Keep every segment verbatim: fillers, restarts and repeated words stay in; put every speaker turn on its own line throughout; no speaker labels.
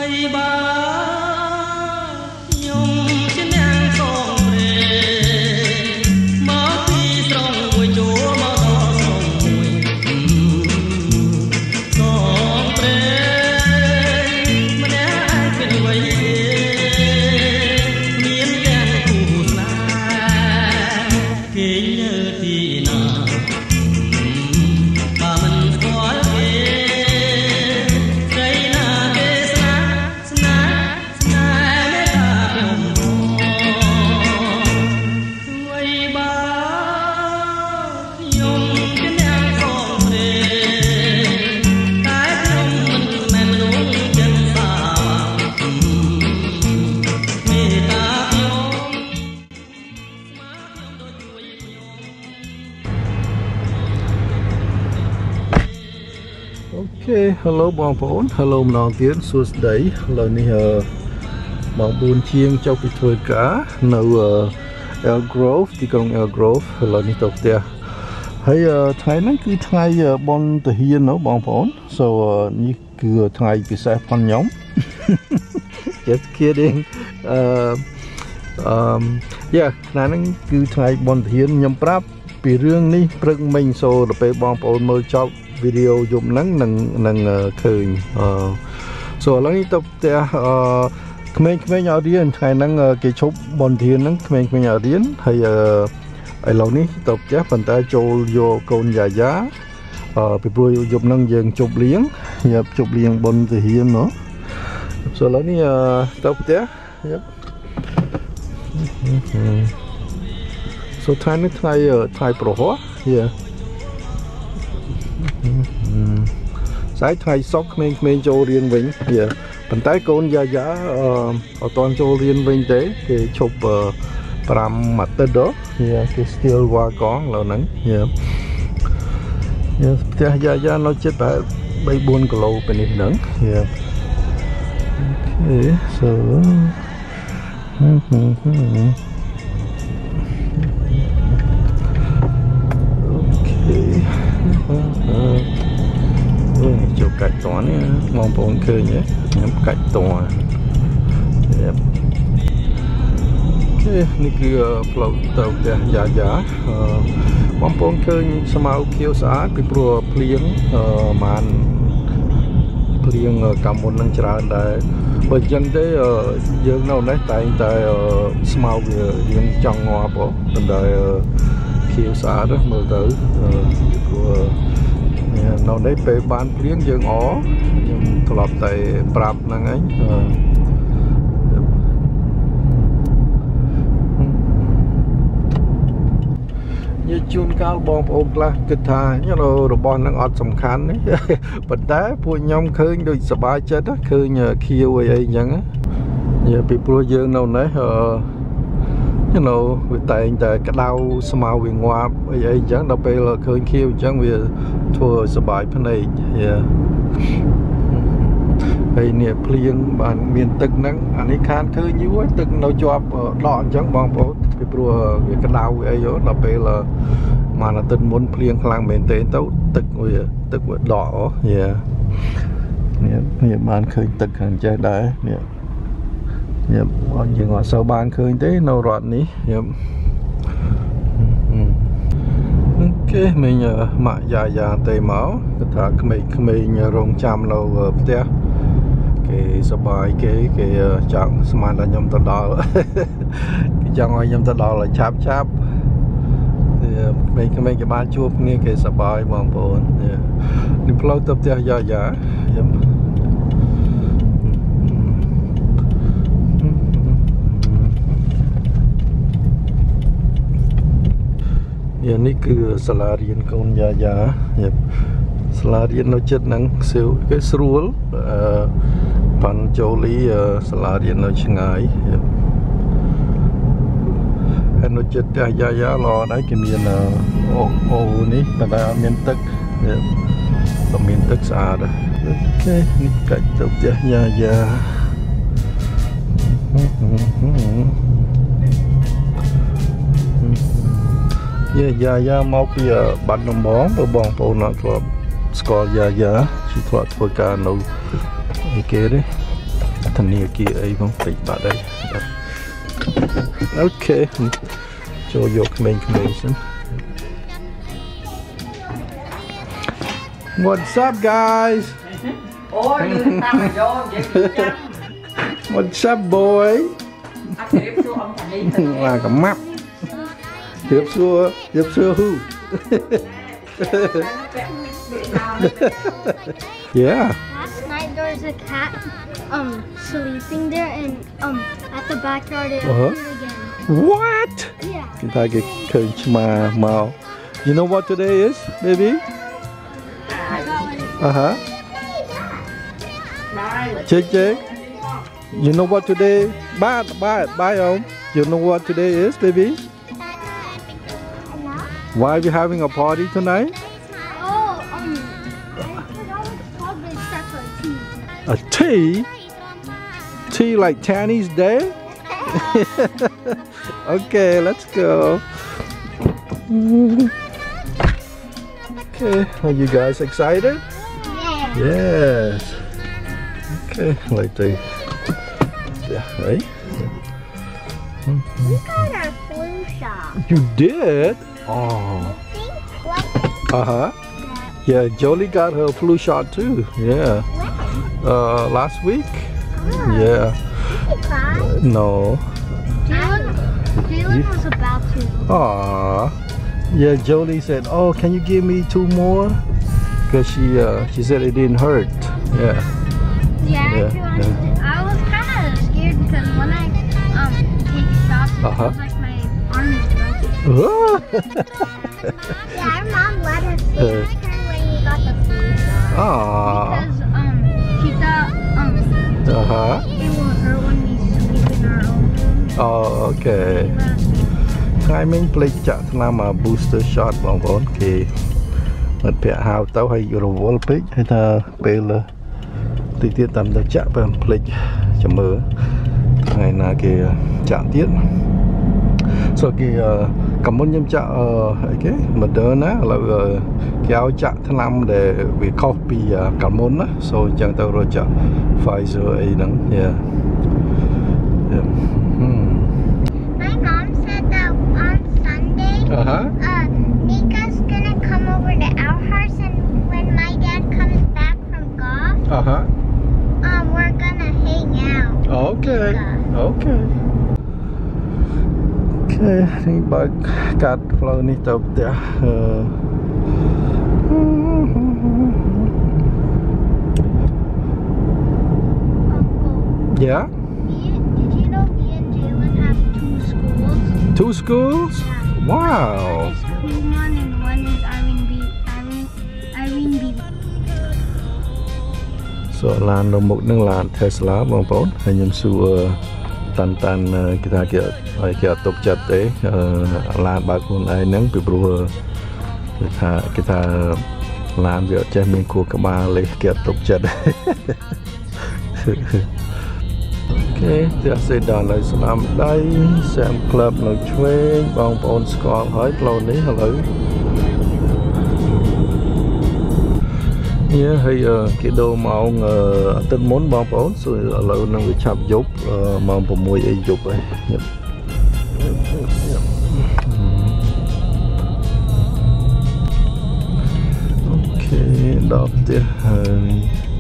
Hello បងប្អូន Hello ម្ដងទៀតសួស្តីឥឡូវនេះម៉ោងបួនជាងចុះពីធ្វើការនៅ El Grove ទីក្រុង El Grove ឥឡូវនេះទៅផ្ទះហើយថ្ងៃហ្នឹងគឺថ្ងៃបុណ្យទាហានបងប្អូន So នេះគឺថ្ងៃពិសេសផងខ្ញុំ Just kidding អឺអឺ Yeah ថ្ងៃហ្នឹងគឺថ្ងៃបុណ្យទាហានខ្ញុំប្រាប់ពីរឿងនេះព្រឹកមិញ So ដល់ពេលបងប្អូនមើលចប់វីដេអូយប់ហ្នឹងនឹងនឹងឃើញអឺ So ឥឡូវនេះទៅផ្ទះអឺក្មេងៗឲ្យរៀនថ្ងៃហ្នឹងគេឈប់បនធានហ្នឹងក្មេងៗឲ្យរៀនហើយឥឡូវនេះទៅផ្ទះប៉ុន្តែចូលយកកូនយ៉ាយ៉ាអឺពីព្រោះយប់ហ្នឹងយើងជប់លៀងយ៉ាប់ជប់លៀងបនទាហានណោះ So ឥឡូវនេះទៅផ្ទះយ៉ាប់ So ថ្ងៃនេះថ្ងៃថ្ងៃប្រហោះយ៉ាស្អែកថ្ងៃសុក្រក្មេងៗចូលរៀនវិញវាប៉ុន្តែកូនយ៉ាយ៉ាអត់តន់ចូលរៀនវិញទេគេឈប់ប្រាំអាទិត្យដល់គេ still វ៉ាកងឡើយហ្នឹងយ៉ាយ៉ាផ្ទះយ៉ាយ៉ានៅជិតប្រហែល 3 4 គីឡូពីនេះហ្នឹងយ៉ាអូខេ so ចូលកាច់តនេះបងប្អូនឃើញទេខ្ញុំកាច់តអូខេនេះគឺផ្លូវទៅផ្ទះយ៉ាយ៉ាបងប្អូនឃើញស្មៅខៀវស្អាតពីព្រោះភ្លៀងបានភ្លៀងកាលមុននឹងច្រើនដែរបើអញ្ចឹងទេយើងនៅនេះតែងតែស្មៅវារៀងចង់ងាប់ប៉ុន្តែខៀវស្អាតមើលទៅពីព្រោះនៅនេះពេលបានព្រៀងយើងអខ្ញុំធ្លាប់តែប្រាប់ហ្នឹងឯងយើងជួនកាលបងប្អូនខ្លះគិតថារបស់ហ្នឹងអត់សំខាន់ទេប៉ុន្តែពួកខ្ញុំឃើញដូចសប្បាយចិត្តឃើញខៀវអីអីអញ្ចឹងពីព្រោះយើងនៅនេះyou know វាតែងតែក្តៅស្មៅវាងាប់អីអីអញ្ចឹងដល់ពេលឃើញខៀវអញ្ចឹងវាធ្វើឲ្យសុបាយភ្នែកហើយនេះភ្លៀងបានមានទឹកហ្នឹងអានេះខានឃើញយូរទឹកនៅជាប់ដកអញ្ចឹងបងប្អូនពីព្រោះវាក្តៅអីដល់ពេលមួយអាទិត្យមុនភ្លៀងខ្លាំងមែនទេទៅទឹកវាទឹកវាដកយ៉ានេះនេះបានឃើញទឹកខាងចេះដែរនេះយ៉ាប់អត់យើងអត់សូវបានឃើញទេនៅរដ្ឋនេះយ៉ាប់អូខេមិញម៉ាក់យ៉ាយ៉ាទេមកគាត់ថាក្មេងៗរងចាំនៅផ្ទះគេសប្បាយគេគេចង់ស្មានថាខ្ញុំទៅដល់គេចង់ឲ្យខ្ញុំទៅដល់ឲ្យឆាប់ឆាប់ក្មេងៗគេបានជួបគ្នាគេសប្បាយបងប្អូននេះផ្លូវទៅផ្ទះយ៉ាយ៉ាយ៉ាប់យ៉ាងនេះគឺសាលារៀនកូនយ៉ាយ៉ាសាលារៀននៅចិត្តហ្នឹងគេស្រួលអឺប៉ាន់ចូលលីសាលារៀននៅឆ្ងាយហើយនៅចិត្តផ្ទះយ៉ាយ៉ាល្អដែរគេមានអូអូនេះតែអត់មានទឹកតែមានទឹកស្អាតអូខេនេះកាច់ទៅផ្ទះយ៉ាយ៉ាយ៉ាយ៉ាយ៉ាមកពីបាត់ដំបងបើបងប្អូនអត់ធ្លាប់ស្គាល់យ៉ាយ៉ាជាធ្លាប់ធ្វើការនៅឯគេទេ thằng này kia ấy không phải bà đây. Ok, cho vô information. What's up, guys? What's up, boy? Là cả mắt. Tiếp xua, tiếp xua who? Yeah.
Last night there was a cat um sleeping there, and um at the backyard it
Uh-huh.
appeared again.
What?
Yeah.
Chúng ta cái khơi mà màu. You know what today is, baby? Uh huh. Check check. You know what today? Bye bye bye ông. You know what today is, baby? Why are we having a party tonight?
Oh, um, I forgot what it's called, but it starts with a T.
A tea? Tea like Tanny's Day? Okay, let's go. Okay, are you guys excited?
Yeah.
Yes. Okay, like the yeah, right?
We got our flu shot.
You did? Oh.
What?
Uh huh. Yeah, Jolie got her flu shot too. Yeah. Uh, last week.
Oh.
Yeah.
Did you cry?
No.
Jalen, Jalen was about to.
Aw. Yeah, Jolie said, "Oh, can you give me two more?" Because she uh, she said it didn't hurt. Yeah.
Yeah,
Yeah,
to be honest, I was kind of scared because when I um take shots, it
Uh-huh.
feels like my arm is broken. Yeah, our mom let us see
Uh.
her when we got the flu shot.
Aw.
Because um she thought um
Uh huh.
it will hurt when we sleep in our own room.
Oh, okay.
She let us see.
ថ្ងៃមិញភ្លេចចាក់ថ្នាំ booster shot បងប្អូនគេមិត្តភ័ក្ដិហៅទៅឲ្យរវល់ពេកហើយថាពេលតិចទៀតតាមទៅចាក់បើភ្លេចចាំមើលថ្ងៃណាគេចាក់ទៀត So គេកំមុនខ្ញុំចាក់អីគេ Moderna ឥឡូវគេឲ្យចាក់ថ្នាំដែលវាខុសពីកំមុនណា So អញ្ចឹងទៅរកចាក់ Pfizer អីហ្នឹង Yeah. Yeah. Hmm.
My mom said that on Sunday,
Uh-huh.
uh, Nika's gonna come over to our house, and when my dad comes back from golf,
Uh-huh.
um, we're gonna hang out.
Okay. Okay. Okay, នេះបើកកាត់ផ្លូវនេះទៅផ្ទះអឺ
Uncle,
Yeah.
me, did you know me and Jalen have two schools?
Two schools?
Yeah.
Wow.
One is Kumon and one is Irene B. Irene, Irene B.
So ឡាននៅមុខនឹងឡាន Tesla បងប្អូនហើយខ្ញុំសួរតាន់តាន់គេថាគេឲ្យគេអត់ទុកចិត្តទេអឺឡានបើកខ្លួនឯងហ្នឹងពីព្រោះគេថាគេថាឡានវាអត់ចេះមានខួរក្បាលលេគេអត់ទុកចិត្ត អូខេផ្ទះសេដាននៅស្នាមដៃ Sam Club នៅឆ្វេងបងប្អូនស្គាល់ហើយផ្លូវនេះឥឡូវ Yeah, ហើយគេដូរម៉ោងអាទិត្យមុនបងប្អូន so ឥឡូវនឹងវាឆាប់យប់ម៉ោង6អីយប់ហើយយប់អូខេដល់ផ្ទះហើយ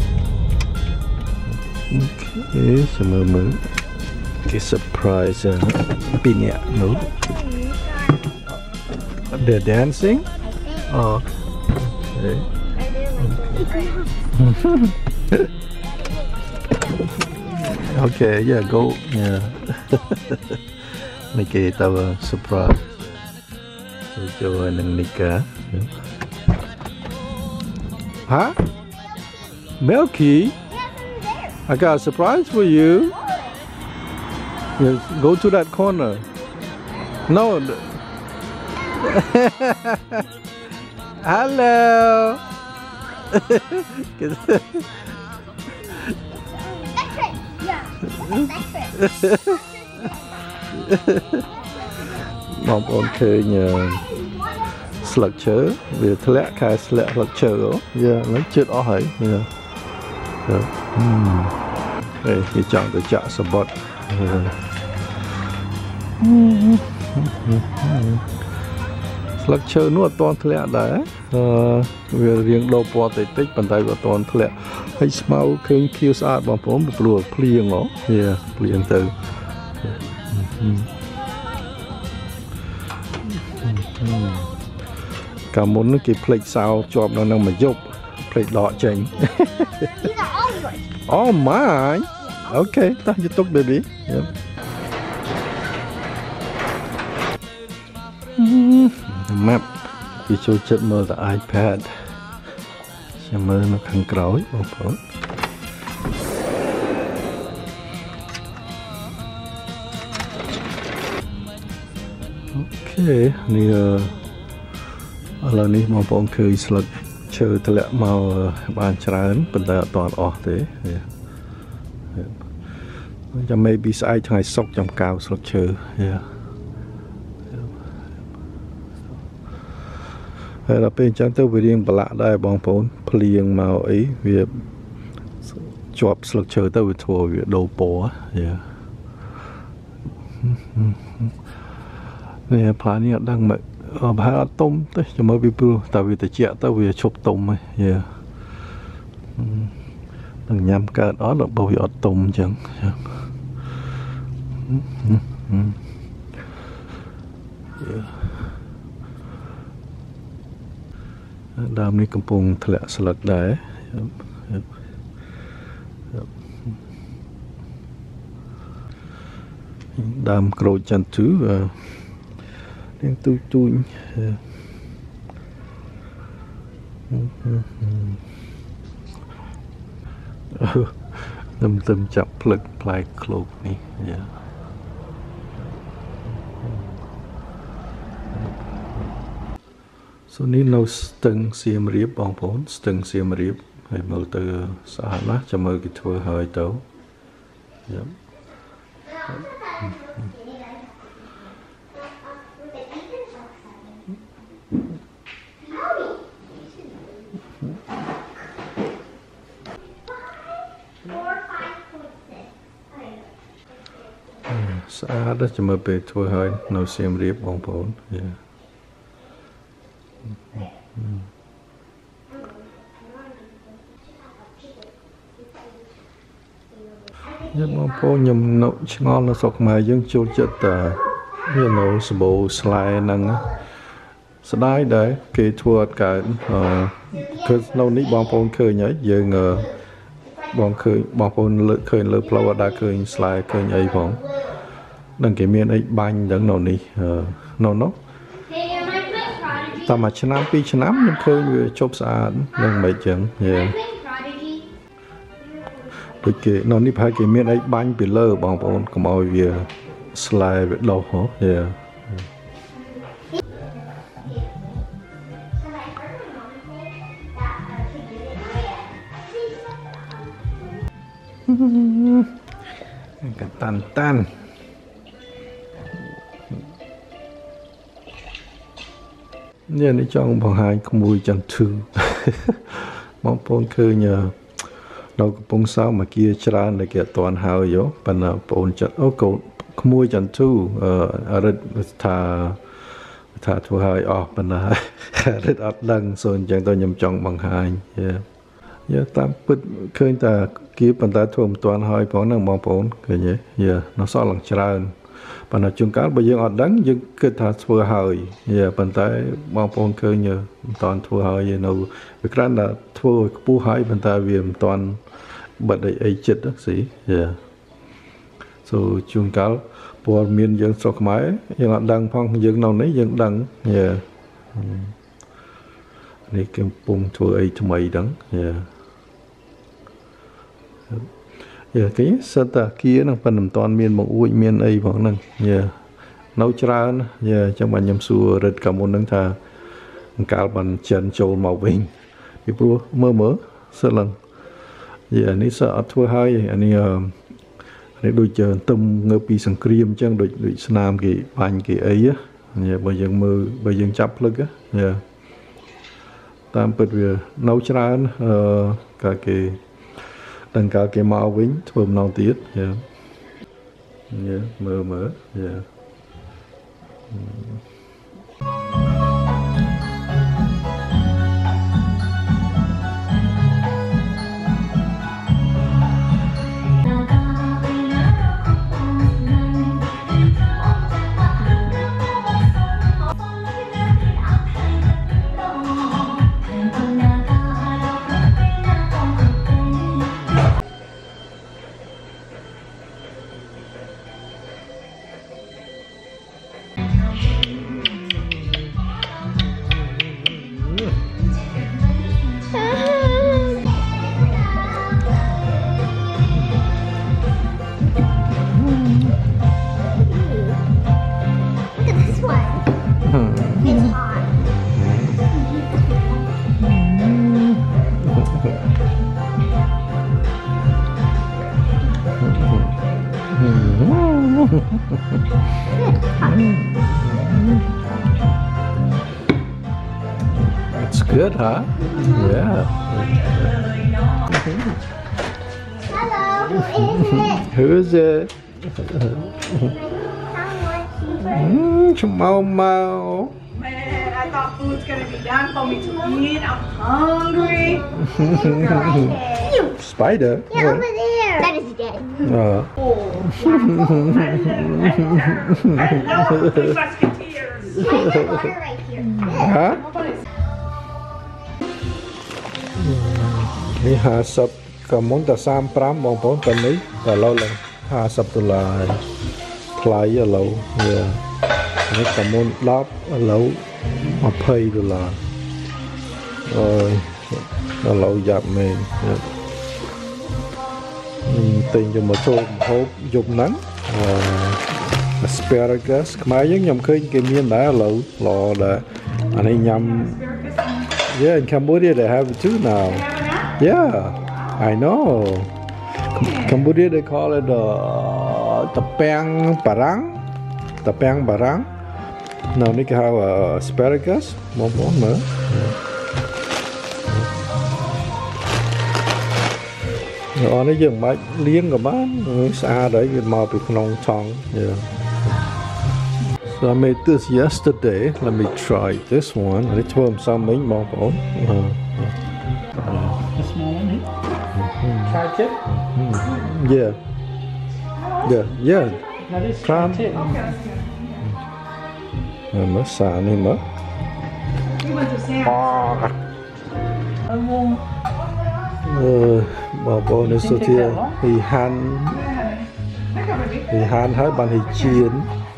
អូខេចាំមើលមើលគេ surprise ពីរនាក់នោះ They're dancing? Oh, okay. Okay, yeah, go, yeah. Make it a surprise. So, Joanne and Nika. Huh? Milky? I got a surprise for you. Yes, go to that corner. No. Hello. Mong ôn khơi nhờ sạc chớ vì thế lẽ khai sạc sạc chớ đó. Yeah, lấy chết ó hãy. Yeah. Yeah. Hmm. Đây cái chọn từ chợ sập bọt structure nó toàn thẻ đấy về riêng đồ bọt tích tích bàn tay của toàn thẻ hay small khơi kêu sát bằng phốn một lùa plieng nó yeah plieng từ cả muốn cái plate sao chọn nó nằm mà dốc plate đỏ chỉnh oh my okay ta you took baby yep. Map đi cho chất mơ là iPad sẽ mơ nó khăn cõi bông phốn ok này là này bông phốn khơi slut chơi từ lẽ màu bàn trán bên tay toàn ọt thế cho maybe sai thằng sốc trong cao slut chơi yeah hay là bên chẳng tới về riêng bả lạ đây bóng phốn plieng màu ấy việc chọp sực chờ tới về thua việc đầu bò yeah này phá này đang mệt ở bả tôm tới cho mới bị bưu tại vì tại chẹt tới về chụp tôm ấy yeah đừng nhắm cả đó là bao giờ tôm chẳng yeah đam nàyកំពុងធ្លាក់ស្លឹកដែរដើមក្រូចចន្ទឺនាងទូចទូចទឹមទឹមចាប់ផ្លឹកផ្លែឃ្លោកនេះយ៉ាส่วนนี้เราสตึงเสียมเรียบบางผลสตึงเสียมเรียบให้มือตัวสะอาดนะจะมือกิทัวหอยเต้ายับสะอาดจะมือไปทัวหอยเราเสียมเรียบบางผลยับnhưng mà po nhầm nấu ngon là sọc mà dân chua chất à như nấu sờ bò slide năng slide đấy cái thua cả cái lâu ní bong po khơi nhảy giờ ngờ bong khơi bong po lỡ khơi lỡ plau đã khơi slide khơi nhảy phong đằng cái miền ấy banh đằng nấu ní nấu nấu ta mà chăn năm pi chăn năm nhưng khơi về chốt sạch đằng mấy chừng yeah đôi khi nó ní phải cái miếng ấy bánh bị lơ bằng bọn cầm ao về slide về đâu hả yeah cái tan tan nha ní trong bằng hai con mùi chân thư mong bọn khơi nhờเราก็ปงสาวมาเกี่ยชราในเกี่ยตอนหาวอยู่ปัญหาปนจัดโอ้ก็ขโมยจันทูเอ่ออะไรทาทาทัวหายออกปัญหาอะไรอัดดังส่วนจังตัวยำจองบางหายเยอะเยอะตามปิดเคยแต่กี่ปัญหาท่วมตอนหายพอนั่งมองปนก็เยอะเยอะน้องซ้อนหลังชราปัญหาจุงการไปยังอัดดังยังเกิดทาทัวหายเยอะปัญหามองปนเคยเยอะตอนทัวหายเยอะเราวิกรันน่ะทัวผู้หายปัญหาเวียมตอนบัดไอ้จิตนะสิเย่ส่วนจุงกาลพอมีนยังสกมัยยังดังพังยังนอนนี้ยังดังเย่นี่เก็บปุ่มทัวไอ้ทำไมดังเย่เย่ที่สัตว์กี้นั่งเป็นตอนมีนบางอุ้ยมีนไอ้พวกนั่งเย่นาวจรานะเย่จังหวัดยำสัวเริดกำมลนั่งท่ากาลบันเจนโจลมาวิ่งที่พวกเมื่อเมื่อสลังdạ ní sợ thua hai anh ấy anh đôi chờ tâm ngơ pi sừng cream chẳng đôi đôi nam cái bánh cái ấy á dạ bây giờ mơ bây giờ chấp lực á dạ tam bật về nấu cháo cả cái đằng cả cái màu vĩnh thơm nào tiết yeah yeah mơ mơ yeah It's good, huh? Yeah.
Hello, who is it?
Who is it? Mm, Mau Mau.
Man, I thought food's gonna be done for me to eat. I'm hungry.
You.
Spider?
Yeah, over there. That is dead.
Uh.
Oh, hello, Three Musketeers.
There's water right here.
Hả? Ni hai sập cả món ta sam pram bong bóng tầm ní ta lâu lần hai sập đô la play ở lâu yeah ni cả món láp ở lâu mà pay đô la rồi ở lâu dạp mình tình cho một số hộp dùng nắng asparagus mai giống nhầm khơi cái miếng đá lâu lò đã anh ấy nhầm yeah in Cambodia they have it too now. Yeah, I know. Cambodia they call it uh, tapang parang, tapang parang. Now they have uh, asparagus, more more nữa. Rồi nó dừng máy liếng rồi bán xa đấy cái màu bị nông thong. Yeah. So I made this yesterday. Let me try this one. I told him something more. Uh,
The small one, eh?
mm-hmm.
Try tip?
Mm-hmm. Yeah. Yeah, yeah.
That is
Try.
tip.
Rồi mới xả này mới.
We went to Sam's.
Ân vuông.
Ờ, bảo bố này số thiê. Thì han, thì han hết bàn thì chiên.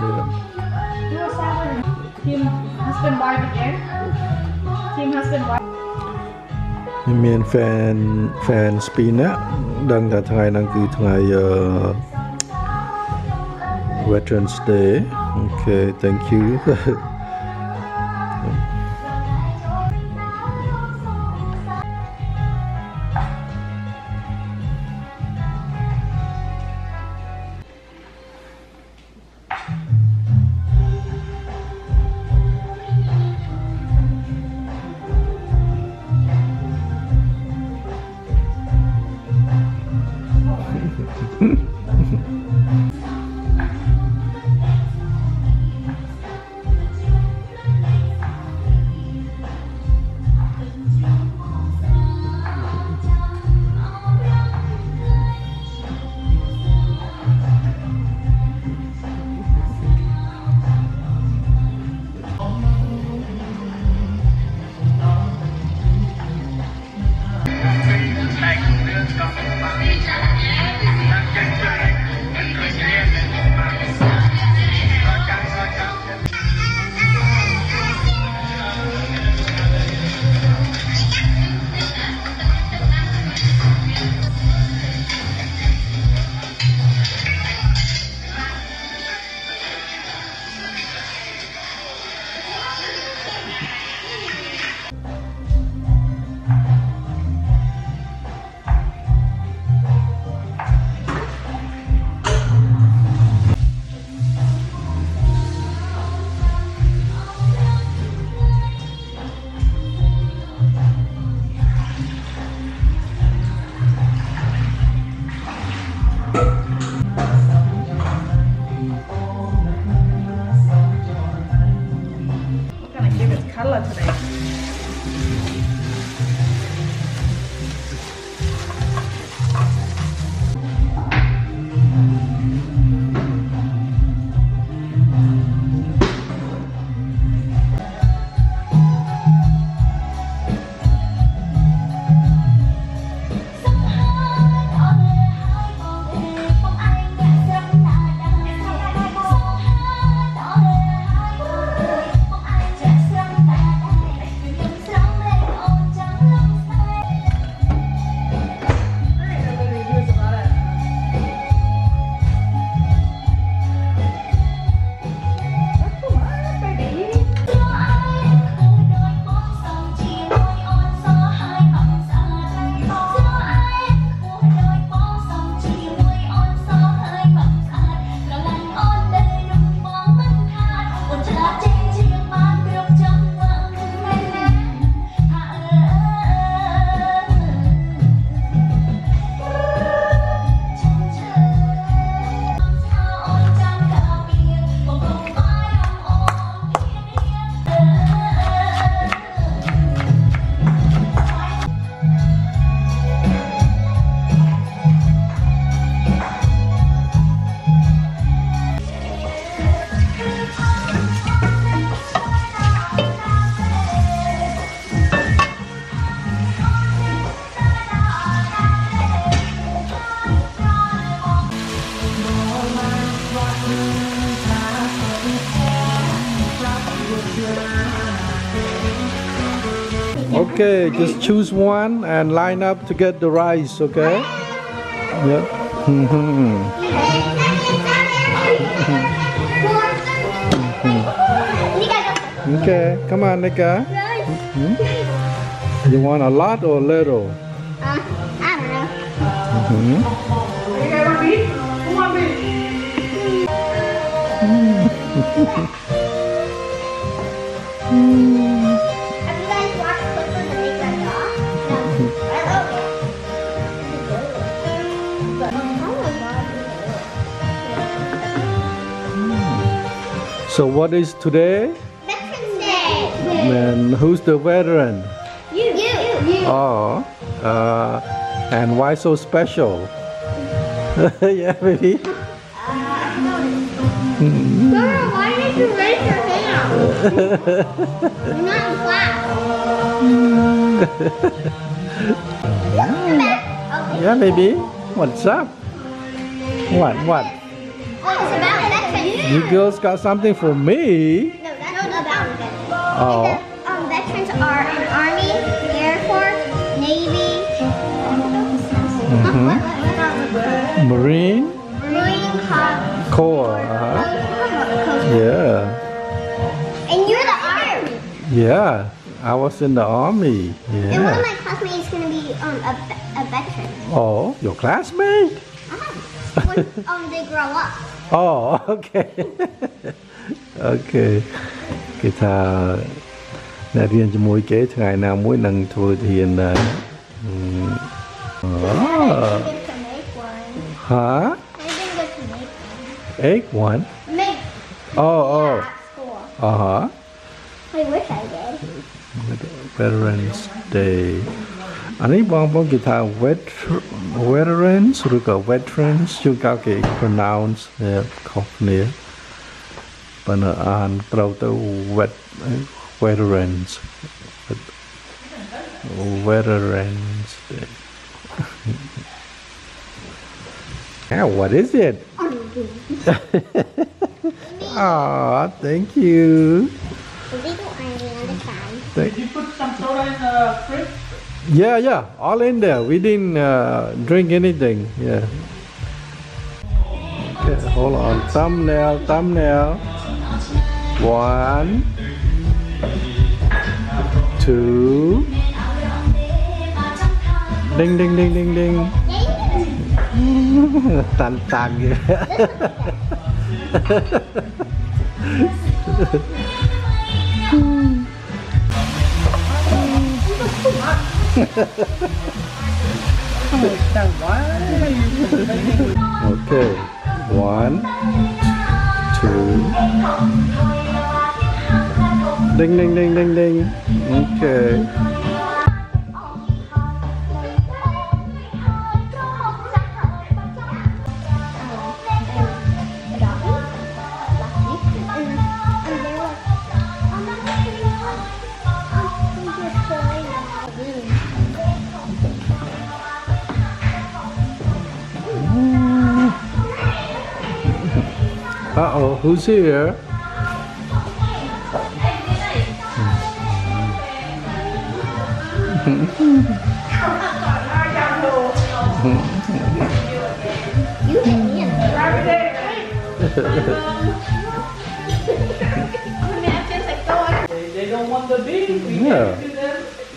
Team husband wife again. Team husband wife.
មាន fan fan spin ណាដឹងថាថ្ងៃហ្នឹងគឺថ្ងៃ Veterans Day. Okay, thank you. Okay, just choose one and line up to get the rice, okay? Yep. Okay, come on, Nika. You want a lot or little?
Uh, I don't know.
Mm-hmm.
You guys want beef? Who want beef?
Have you guys watched clips of the Big Red Dog? No. I love it. But, oh my God.
So what is today?
Veterans Day.
And who's the veteran?
You. You. You.
Oh, uh, and why so special? Yeah, baby.
Laura, why did you raise your hand? You're not in class. Okay.
Yeah, baby. What's up? What? What?
Oh, it's about veterans.
You girls got something for me?
No, that's not about veterans.
Oh.
Um, veterans are in Army, Air Force, Navy,
Mhm. Marine
Marine Corps.
Corps. Uh-huh. Yeah.
And you're the Army.
Yeah. I was in the army.
And one of
Yeah.
my classmates is going to be um, a, ve- a veteran.
Oh, your classmate?
Uh-huh. When um, they grow up.
Oh, okay. Okay. គេថាអ្នករៀនជាមួយគេថ្ងៃណាមួយនឹងធ្វើធានដែរ
I
Oh.
didn't get to make one.
Huh?
I didn't get to make one.
Egg one?
Make
Oh, oh.
at school.
Uh-huh.
I wish I did.
Veterans Day អានេះបងប្អូនគេថា veterans ឬក៏ veterans ជួនកាលគេ pronounce ខុសគ្នាប៉ុន្តែអានត្រូវទៅ vet veterans veterans Day. Yeah, what is it? Oh, thank you.
Illegal ironing on the side.
Thank
Did you put some soda in the fridge?
Yeah, yeah, all in there. We didn't uh, drink anything. Yeah. Okay, hold on. Thumbnail, thumbnail. One, two. Ding, ding, ding, ding, ding. Tan tan kìa. Okay, one, two, ding, ding, ding, ding, ding. Okay. Uh-oh, who's here?
You hit me in the
They, they don't want the beef. We
Yeah.
gave it to them.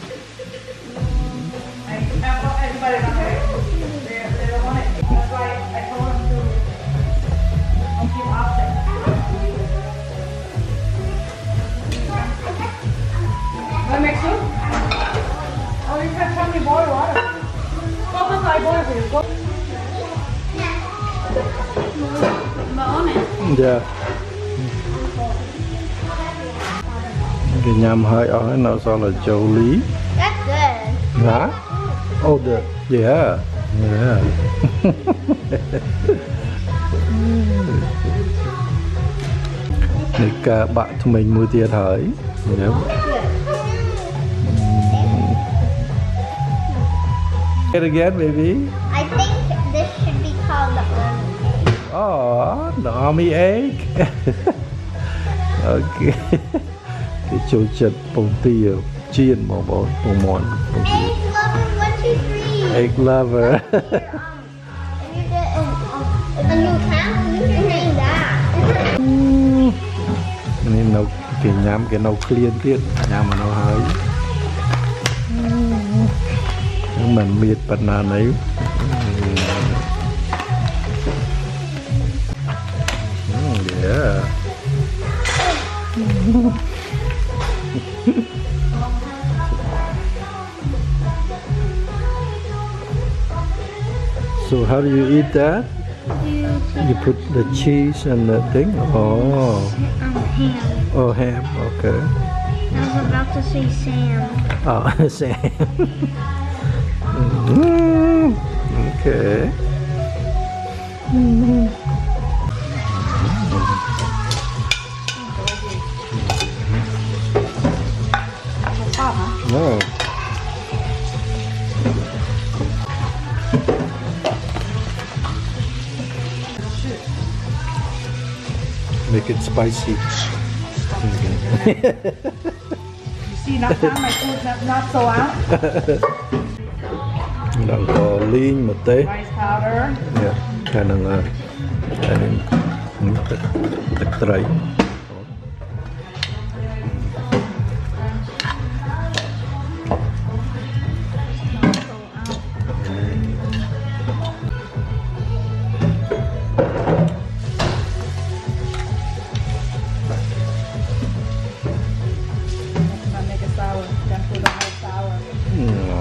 I have everybody not there. They, they don't want it. That's why I told them to don't keep option. Want to make soup? Oh, you can tell me boil water. Go outside, boil for you. Go.
Yeah. Cái nhầm hơi ở nó sao là Jolie.
That's good.
Hả? Oh, the yeah. Yeah. Này cả bạn của mình mua tiền hỏi. Yep. Say it again, baby.
I think this should be called the army.
Oh, the army egg. Okay. Cái châu chật bông tiêu chiên mà bọn bông mòn bông chiên.
Egg lover, one, two, three.
Egg lover.
Um, and you get um, um, a new cow, you can name that.
Nên nấu cái nhám cái nấu clean tiết nhám mà nấu hơi. Nhưng mình miệt bật nà nấy. Yeah. So how do you eat that?
You
You put the cheese and the thing? Oh.
um, ham.
Oh, ham. Okay.
I was about to say Sam.
Oh, Sam. Mm, okay. No. Make it spicy.
You see, not now my food not, not so out.
Đang có linh một tí.
Rice powder.
Yeah, khả năng là khả năng tật tật tray.
Not make it sour. Then put the whole sour.
No.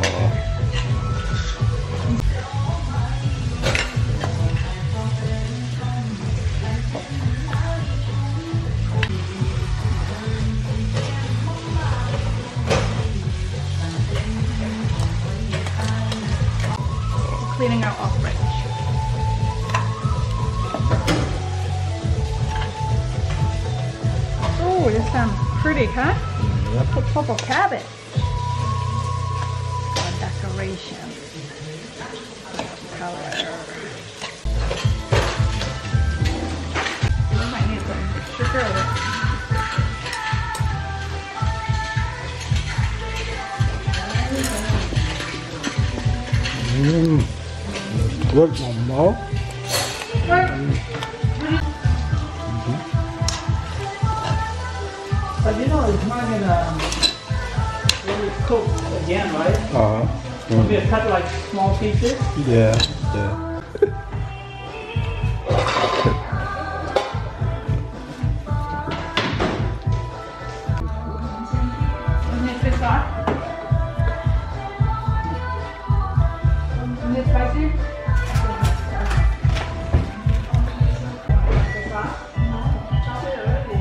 Cleaning out off range. Oh, this sounds pretty, huh? Put purple cabbage. For decoration. Color. We might need some sugar with it.
Mm. Rất mỏng máu.
But you know, it's not gonna really cook again, right?
Uh,
It'll be cut like small pieces.
yeah, yeah.
Isn't it fish sauce? Isn't it spicy? Fish sauce? Chop it already.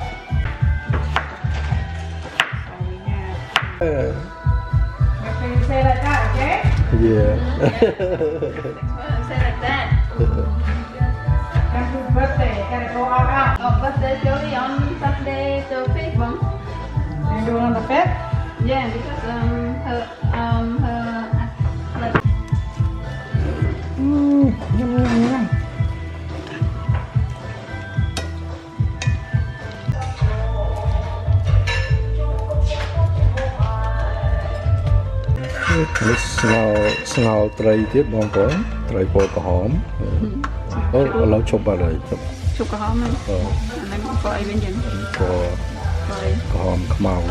So we have.
Uh,
Make sure you say like that, okay?
yeah.
Say like that.
Happy birthday. Gotta go all out.
Oh, birthday Joey on Saturday, so Facebook.
You doing on the fifth?
Yeah, because um her um her like
Nó ngào ngào tray tiếp bông có tray bò có hóm. Ô, lâu chụp vào rồi chụp
chụp cái hóm này.
ờ,
Anh em có ai bên trên.
có
Rồi.
có hóm màu.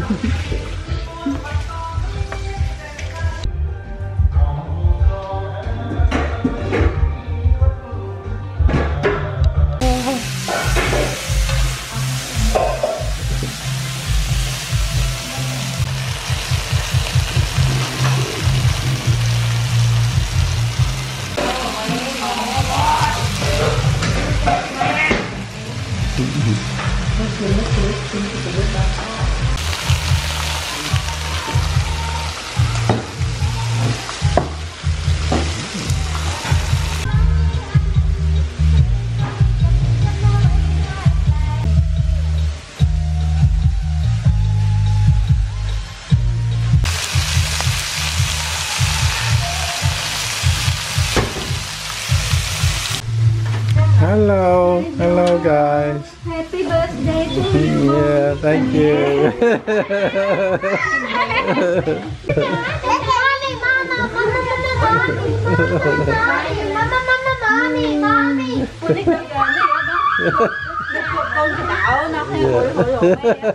Hello, hello guys.
Happy birthday to you.
Yeah, thank you.
mommy, mommy.
Con đi chơi kìa, đi đó. Con cái đạo nó hay hủi hủi hủi.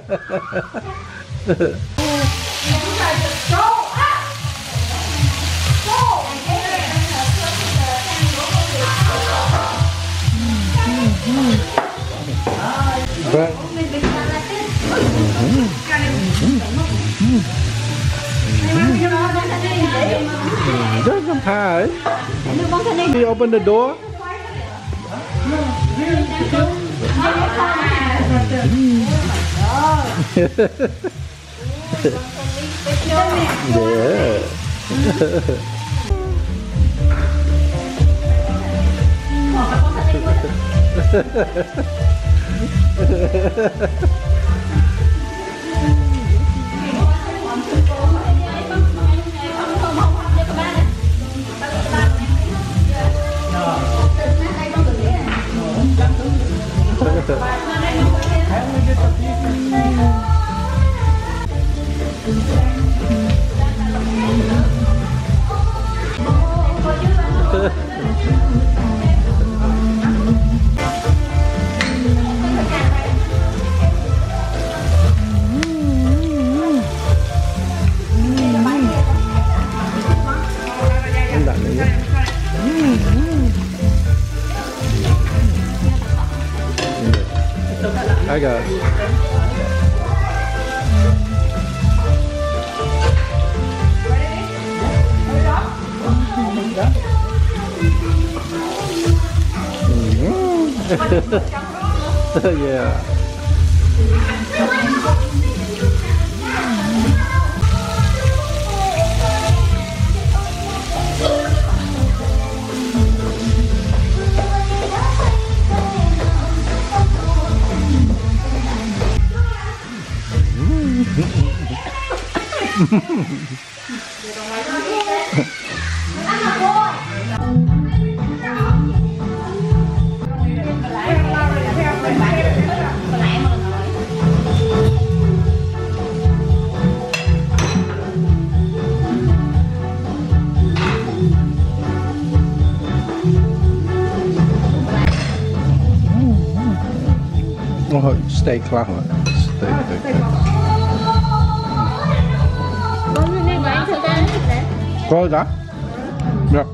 Vâng. Rất không tha ấy. Đi open the door. Yeah. I got it. Yeah. Oh, stay cloud. Stay, stay, stay. Có đó. Được.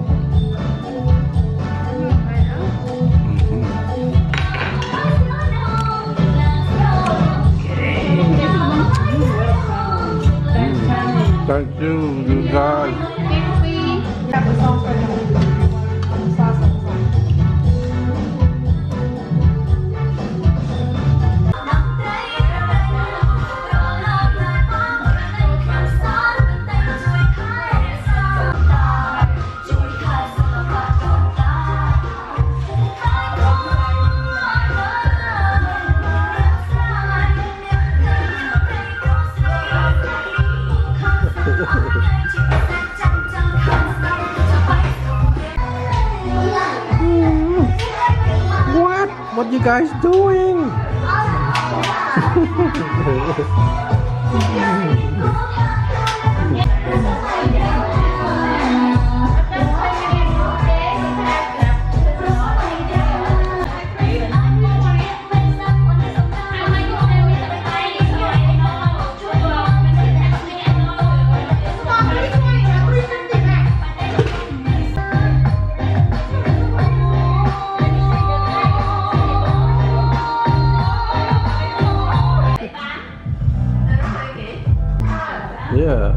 Thank you, you guys. What? What you guys doing? Yeah.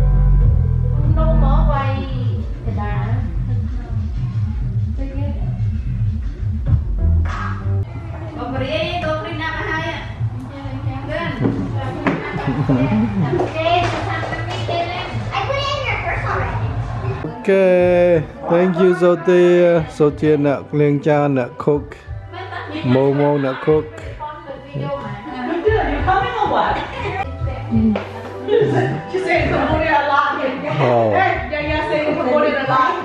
Okay, thank you Sophia. Sophia nak Liang Cha nak cook. Momo nak cook.
She's saying Cambodia a lot.
Oh.
Hey, yeah, yeah, saying Cambodia a lot.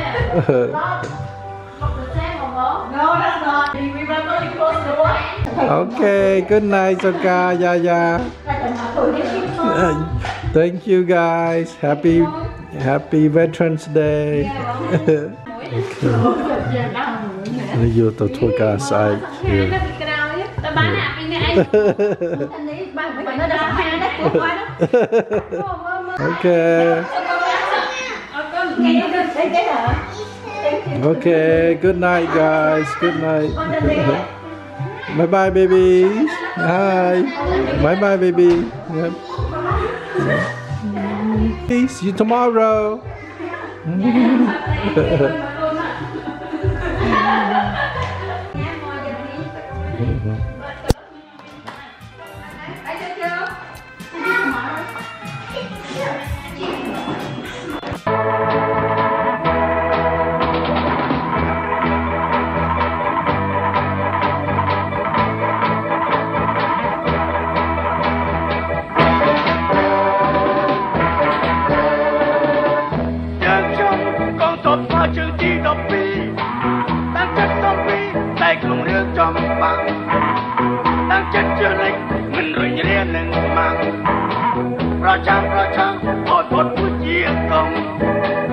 No, that's not. You remember you closed the door?
Okay, good night Soka, Yaya. Thank you guys. Happy Happy Veterans Day. Bây giờ tôi thôi cả sai.
Tao bán nạp đi nè anh. Anh ấy bán nó đã hai đấy của quá đó.
Okay. Okay, good night guys. Good night. Bye bye babies. Hi. Bye bye baby. Yep. See you tomorrow.
Ra chang ra chang, hỏi một buổi chiều công